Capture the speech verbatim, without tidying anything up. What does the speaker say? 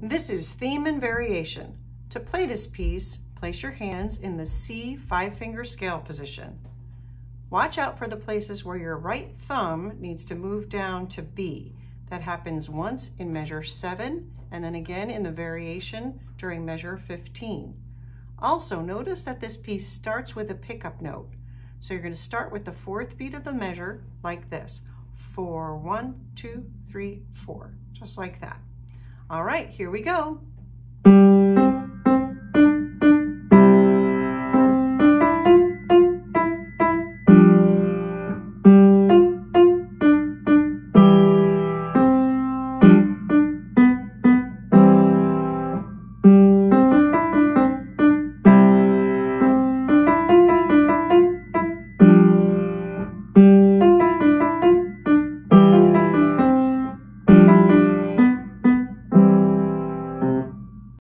This is theme and variation. To play this piece, place your hands in the C five-finger scale position. Watch out for the places where your right thumb needs to move down to B. That happens once in measure seven and then again in the variation during measure fifteen. Also, notice that this piece starts with a pickup note. So you're going to start with the fourth beat of the measure like this. Four, one, two, three, four, just like that. All right, here we go.